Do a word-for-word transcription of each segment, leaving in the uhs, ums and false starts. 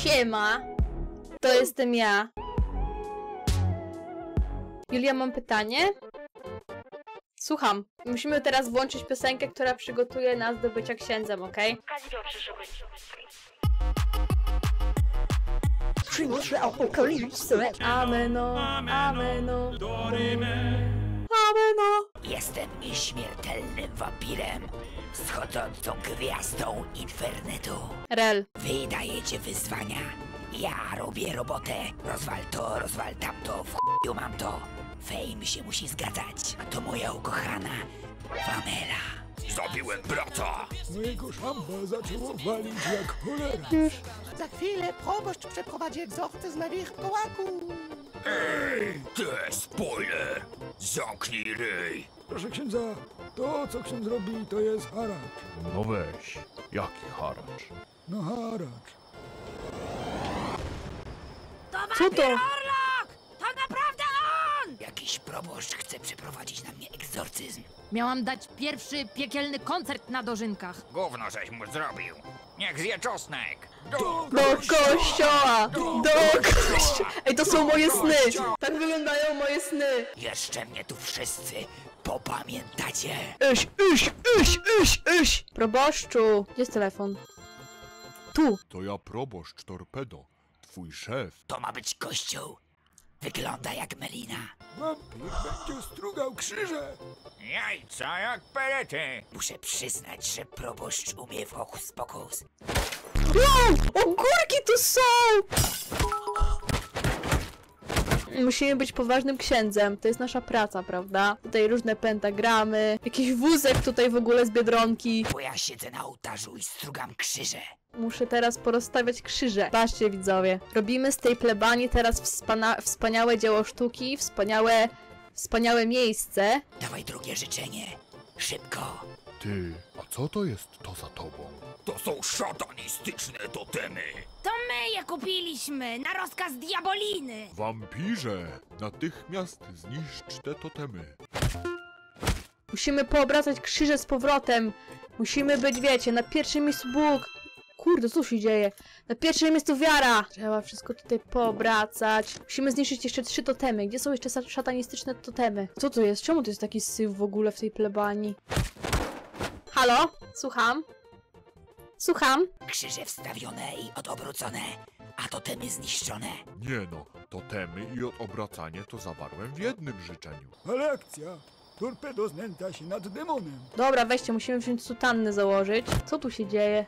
Siema, to jestem ja. Julia, mam pytanie? Słucham. Musimy teraz włączyć piosenkę, która przygotuje nas do bycia księdzem, okej? Przynoszę apokalipsę. Ameno, ameno, ameno. Jestem nieśmiertelnym wampirem, wschodzącą gwiazdą internetu. Rel. Wy dajecie wyzwania, ja robię robotę. Rozwal to, rozwal tamto, w chuju mam to. Fame się musi zgadzać, a to moja ukochana Pamela. Zabiłem brata! Mojego szamba zaczęło walić jak cholera. Już. Za chwilę proboszcz przeprowadzi egzorcyzm na wilkołaku. Ej, ty spoiler! Zamknij ryj! Proszę księdza, to co ksiądz robi to jest haracz. No weź, jaki haracz? No haracz. Co to? To naprawdę on! Jakiś proboszcz chce przeprowadzić na mnie egzorcyzm. Miałam dać pierwszy piekielny koncert na dożynkach. Gówno żeś mu zrobił! Niech zje czosnek! Do Do kościoła! Do kościoła! Ej, to są moje sny! Tak wyglądają moje sny! Jeszcze mnie tu wszyscy popamiętacie. Iś, iś, iś, iś, iś! Proboszczu! Gdzie jest telefon? Tu! To ja proboszcz Torpedo, twój szef. To ma być kościół. Wygląda jak melina. wampir będzie strugał krzyże. Jajca jak pelety! Muszę przyznać, że proboszcz umie w hokus pokus. Wow! Ogórki tu są! Musimy być poważnym księdzem. To jest nasza praca, prawda? Tutaj różne pentagramy, jakiś wózek tutaj w ogóle z Biedronki. Bo ja siedzę na ołtarzu i strugam krzyże. Muszę teraz porozstawiać krzyże. Patrzcie, widzowie. Robimy z tej plebanii teraz wspana- wspaniałe dzieło sztuki, wspaniałe, wspaniałe miejsce. Dawaj drugie życzenie. Szybko. Ty, a co to jest to za tobą? To są szatanistyczne totemy! To my je kupiliśmy na rozkaz diaboliny. Wampirze, natychmiast zniszcz te totemy. Musimy poobracać krzyże z powrotem. Musimy być, wiecie, na pierwszym miejscu Bóg. Kurde, co się dzieje? Na pierwszym miejscu wiara! Trzeba wszystko tutaj poobracać. Musimy zniszczyć jeszcze trzy totemy. Gdzie są jeszcze szatanistyczne totemy? Co to jest? Czemu to jest taki syf w ogóle w tej plebanii? Halo? Słucham? Słucham? Krzyże wstawione i odobrócone, a totemy zniszczone. Nie no, totemy i obracanie to zawarłem w jednym życzeniu. Ale akcja. Torpedo znęta się nad demonem. Dobra, weźcie, musimy wziąć sutannę założyć. Co tu się dzieje?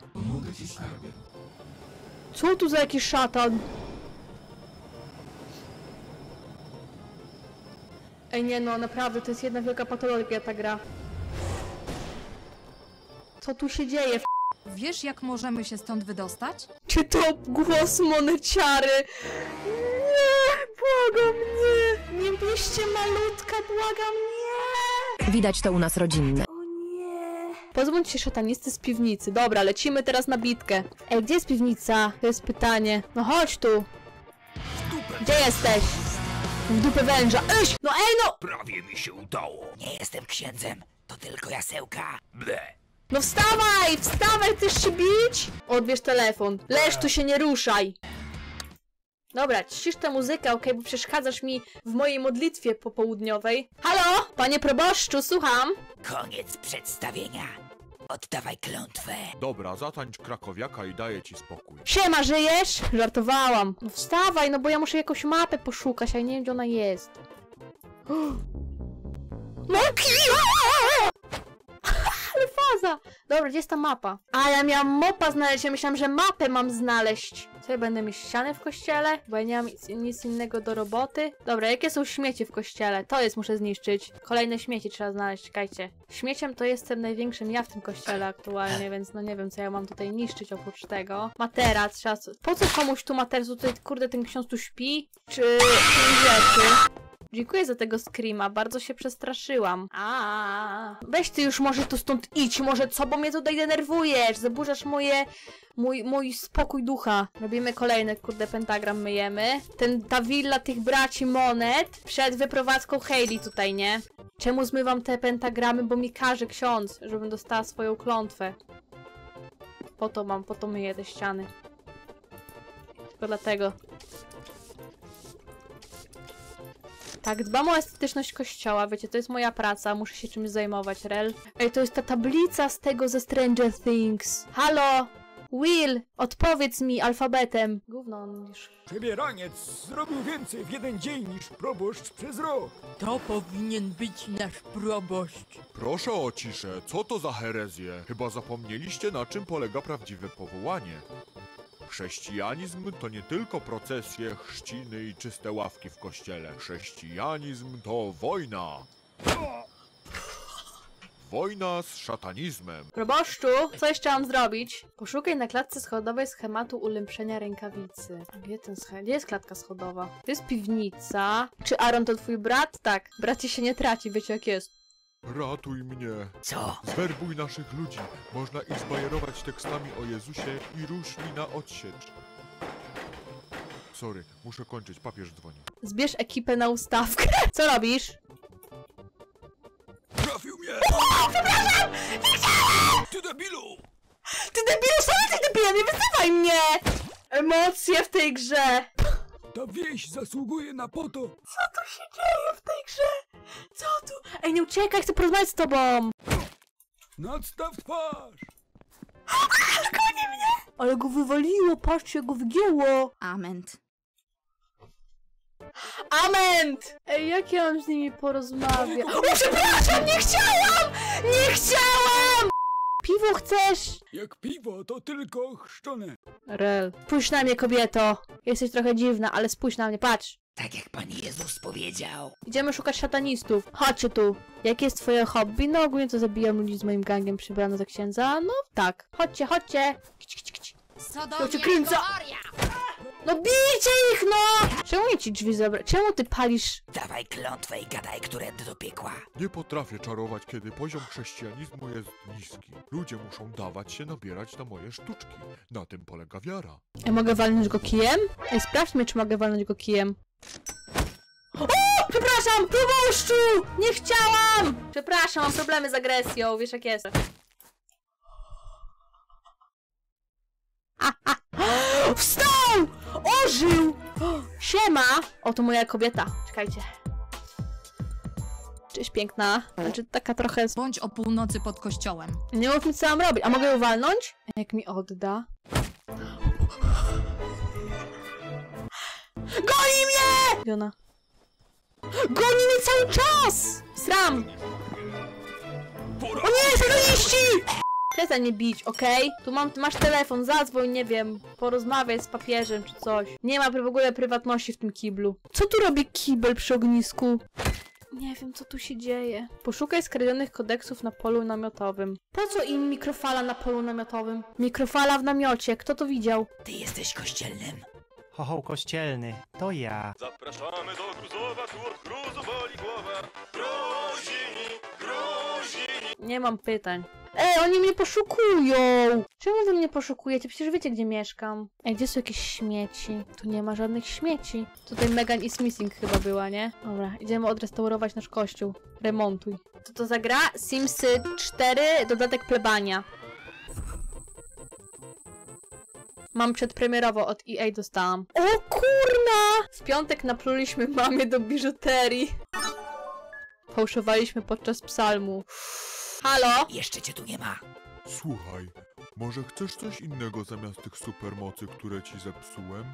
Co tu za jakiś szatan? Ej, nie no, naprawdę, to jest jedna wielka patologia ta gra. Co tu się dzieje? Wiesz, jak możemy się stąd wydostać? Czy to głos moneciary? Nie, błagam, nie! Nie bierzcie malutka, błagam, nie! Widać to u nas rodzinne. O nie! Pozbądź się szatanisty z piwnicy. Dobra, lecimy teraz na bitkę. Ej, gdzie jest piwnica? To jest pytanie. No chodź tu. Gdzie jesteś? W dupę węża. Iś! No ej no! Prawie mi się udało! Nie jestem księdzem, to tylko jasełka. Ble! No wstawaj! Wstawaj! Chcesz się bić? Odbierz telefon. Leż tu, się nie ruszaj. Dobra, cisz tę muzykę, okej, bo przeszkadzasz mi w mojej modlitwie popołudniowej. Halo? Panie proboszczu, słucham? Koniec przedstawienia. Oddawaj klątwę. Dobra, zatańcz krakowiaka i daję ci spokój. Siema, żyjesz? Żartowałam. No wstawaj, no bo ja muszę jakąś mapę poszukać, a nie wiem, gdzie ona jest. No ale faza! Dobra, gdzie jest ta mapa? A, ja miałam mopa znaleźć, ja myślałam, że mapę mam znaleźć. Co, ja będę mieć ściany w kościele? Bo ja nie mam nic, nic innego do roboty. Dobra, jakie są śmiecie w kościele? To jest, muszę zniszczyć. Kolejne śmieci trzeba znaleźć, czekajcie. Śmieciem to jestem największym ja w tym kościele aktualnie, więc no nie wiem, co ja mam tutaj niszczyć oprócz tego. Materac, trzeba... Po co komuś tu materac? Tutaj, kurde, ten ksiądz tu śpi? Czy... czy rzeczy? Dziękuję za tego screama, bardzo się przestraszyłam. A, weź ty już może tu stąd idź, może co, bo mnie tutaj denerwujesz, zaburzasz moje, mój, mój spokój ducha. Robimy kolejny, kurde, pentagram myjemy. Ten, ta willa tych braci Monet przed wyprowadzką Hayley tutaj, nie? Czemu zmywam te pentagramy? Bo mi każe ksiądz, żebym dostała swoją klątwę. Po to mam, po to myję te ściany. Tylko dlatego. Tak, dbam o estetyczność kościoła, wiecie, to jest moja praca, muszę się czymś zajmować, rel. Ej, to jest ta tablica z tego ze Stranger Things. Halo! Will, odpowiedz mi alfabetem. Gówno on mówisz. Przebieraniec zrobił więcej w jeden dzień niż proboszcz przez rok. To powinien być nasz proboszcz. Proszę o ciszę, co to za herezje? Chyba zapomnieliście, na czym polega prawdziwe powołanie. Chrześcijanizm to nie tylko procesje, chrzciny i czyste ławki w kościele. Chrześcijanizm to wojna. Wojna z szatanizmem. Proboszczu, co jeszcze mam zrobić? Poszukaj na klatce schodowej schematu ulepszenia rękawicy. Gdzie ten schemat? Gdzie jest klatka schodowa? To jest piwnica. Czy Aaron to twój brat? Tak. Bracie się nie traci, wiecie jak jest. Ratuj mnie. Co? Zwerbuj naszych ludzi. Można ich zbajerować tekstami o Jezusie i ruszli na odsiecz. Sorry, muszę kończyć, papież dzwoni. Zbierz ekipę na ustawkę. Co robisz? Trafił mnie! Przepraszam! Nie chciałem! Ty debilu! Ty debilu, sam jesteś debilem, nie wyzywaj mnie! Emocje w tej grze! Ta wieś zasługuje na poto! Co tu się dzieje w tej grze? Co tu? Ej, nie uciekaj, chcę porozmawiać z tobą! Nadstaw twarz! Goni mnie! Ale go wywaliło, patrzcie, go wygięło! Ament. Ament! Ej, jak ja mam z nimi porozmawiać? O, przepraszam, nie chciałam! Nie chciałam! Piwo chcesz? Jak piwo, to tylko chrzczone. Rel. Spójrz na mnie, kobieto. Jesteś trochę dziwna, ale spójrz na mnie, patrz. Tak jak Pan Jezus powiedział. Idziemy szukać szatanistów. Chodźcie tu. Jakie jest twoje hobby? No ogólnie to zabijam ludzi z moim gangiem przybrano za księdza. No tak. Chodźcie, chodźcie. Kić, kić, kić. Sodomia cię kręcę. Gomoria! No bijcie ich, no! Czemu nie ci drzwi zabrać? Czemu ty palisz? Dawaj klątwę i gadaj, którędy do piekła. Nie potrafię czarować, kiedy poziom chrześcijanizmu jest niski. Ludzie muszą dawać się nabierać na moje sztuczki. Na tym polega wiara. Ja mogę walnąć go kijem? Ej, sprawdź mnie, czy mogę walnąć go kijem. O! Przepraszam, proboszczu! Nie chciałam! Przepraszam, mam problemy z agresją, wiesz jak jest. Wstał! Ożył! Siema! O, to moja kobieta. Czekajcie. Cześć, piękna. Znaczy, taka trochę... Bądź o północy pod kościołem. Nie mów mi, co mam robić. A mogę ją walnąć? Jak mi odda? Goni mnie! Gdzie ona? Goni mnie cały czas! Sram! O nie, sataniści! Przestań mnie bić, okej? Okay? Tu mam, tu masz telefon, zadzwoń, nie wiem, porozmawiaj z papieżem czy coś. Nie ma w ogóle prywatności w tym kiblu. Co tu robi kibel przy ognisku? Nie wiem, co tu się dzieje. Poszukaj skradzionych kodeksów na polu namiotowym. Po co im mikrofala na polu namiotowym? Mikrofala w namiocie, kto to widział? Ty jesteś kościelnym? Chochoł kościelny, to ja. Zapraszamy do Gruzowa, tu od gruzu boli głowa. Gruzini, Gruzini. Nie mam pytań. Ej, oni mnie poszukują! Czemu wy mnie poszukujecie? Przecież wiecie, gdzie mieszkam. Ej, gdzie są jakieś śmieci? Tu nie ma żadnych śmieci. Tutaj Megan is Missing chyba była, nie? Dobra, idziemy odrestaurować nasz kościół. Remontuj. Co to za gra? Simsy cztery, dodatek plebania. Mam przedpremierowo, od E A dostałam. O kurna! W piątek napluliśmy mamie do biżuterii. Fałszowaliśmy podczas psalmu. Halo? Jeszcze cię tu nie ma. Słuchaj, może chcesz coś innego zamiast tych supermocy, które ci zepsułem?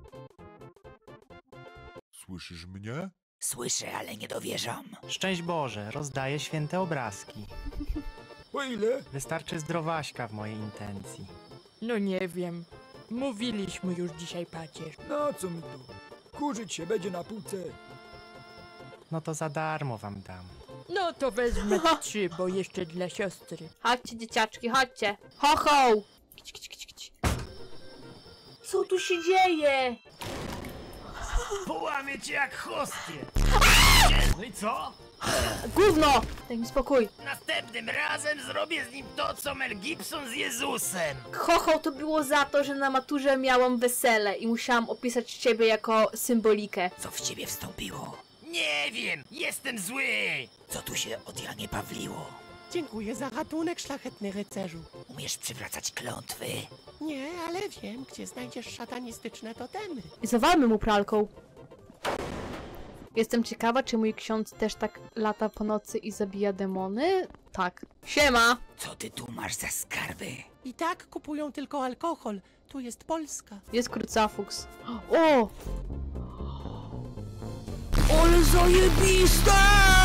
Słyszysz mnie? Słyszę, ale nie dowierzam. Szczęść Boże, rozdaję święte obrazki. Po ile? Wystarczy zdrowaśka w mojej intencji. No nie wiem. Mówiliśmy już dzisiaj, pacierz. Na co mi to? Kurzyć się będzie na półce. No to za darmo wam dam. No to wezmę trzy, bo jeszcze dla siostry. Chodźcie, dzieciaczki, chodźcie. Ho, ho! Kić, kić, kić, kić. Co tu się dzieje? Połamię cię jak hostię. No i co? Gówno! Daj mi spokój. Następnym razem zrobię z nim to, co Mel Gibson z Jezusem. Ho, ho, to było za to, że na maturze miałam wesele i musiałam opisać ciebie jako symbolikę. Co w ciebie wstąpiło? Nie wiem, jestem zły. Co tu się od Janie Pawliło? Dziękuję za ratunek, szlachetny rycerzu. Umiesz przywracać klątwy? Nie, ale wiem, gdzie znajdziesz szatanistyczne totemy. I zawalmy mu pralką. Jestem ciekawa, czy mój ksiądz też tak lata po nocy i zabija demony? Tak. Siema! Co ty tu masz za skarby? I tak kupują tylko alkohol. Tu jest Polska. Jest krucafuks. O! Ale zajebiste!